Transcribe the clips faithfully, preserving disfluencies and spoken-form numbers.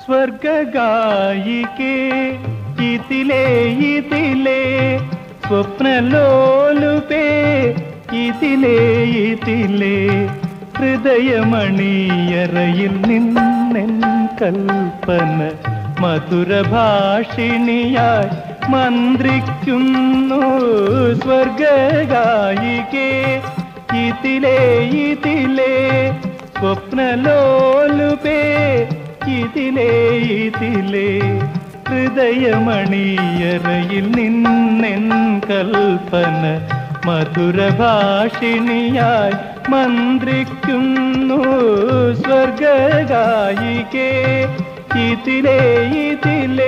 സ്വർഗഗായികേ ഇതിലേ ഇതിലേ സ്വപ്നലോലുപേ ഇതിലേ ഇതിലേ ഹൃദയമണിയറയിൽ നിന്നെൻ കൽപ്പന മധുരഭാഷിണിയായി മന്ത്രിക്കുന്നു. സ്വർഗഗായികേ ഇതിലേ ഇതിലേ സ്വപ്നലോലുപേ ഇതിലേ ഇതിലേ ഹൃദയമണിയറയിൽ നിന്നെൻ കൽപ്പന മധുരഭാഷിണിയായി മന്ത്രിക്കുന്നു. സ്വർഗഗായികേ ഇതിലേ ഇതിലേ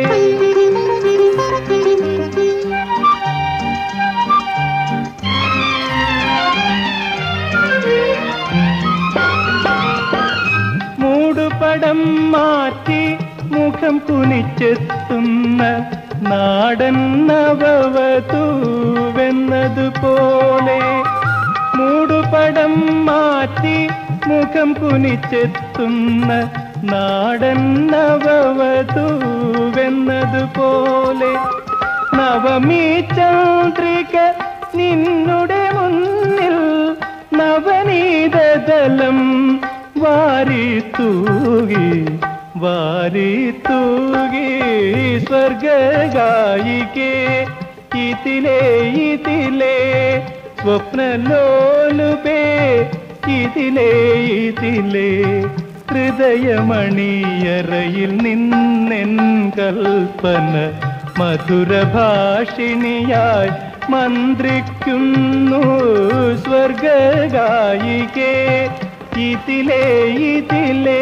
മൂടുപടം മാറ്റി മുഖം കുനിച്ചെത്തുന്ന നാടൻ നവവധൂവെന്നതുപോലെ മൂടുപടം മാറ്റി മുഖം കുനിച്ചെത്തുന്ന നാടൻ നവവധൂവെന്നതുപോലെ നവമീ ചന്ദ്രിക നിന്നുടെ മുന്നിൽ നവനീതദലം വാരി തൂകി വാരി തൂകി. സ്വർഗഗായികേ ഇതിലേ ഇതിലേ സ്വപ്നലോലുപേ ഇതിലേ ഇതിലേ ഹൃദയമണിയറയിൽ നിന്നെൻ കൽപ്പന മധുരഭാഷിണിയായി മന്ത്രിക്കുന്നു. സ്വർഗഗായികേ ഇതിലേ ഇതിലേ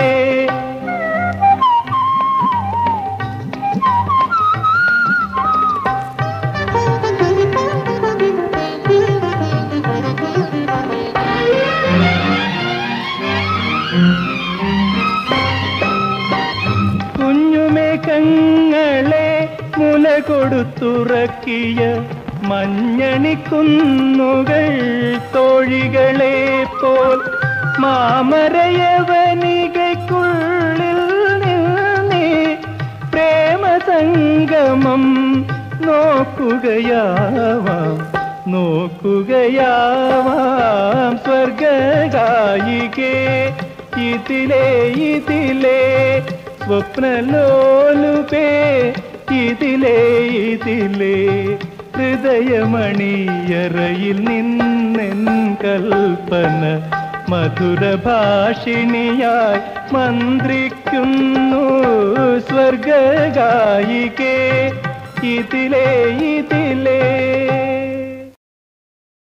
കുഞ്ഞുമേഘങ്ങളെ മുല കൊടുത്തുറക്കിയ മഞ്ഞണിക്കുന്നുകൾ തോഴികളെ പോൽ മാമരയവനികയ്ക്കുള്ളിൽ നിന്നേ പ്രേമസംഗമം നോക്കുകയാവാം നോക്കുകയാവാം. സ്വർഗഗായികേ ഇതിലേ ഇതിലേ സ്വപ്നലോലുപേ ഇതിലേ ഇതിലേ ഹൃദയമണിയറയിൽ നിന്നെൻ കൽപ്പന മധുരഭാഷിണിയായി മന്ത്രിക്കുന്നു. സ്വർഗഗായികേ ഇതിലേ ഇതിലേ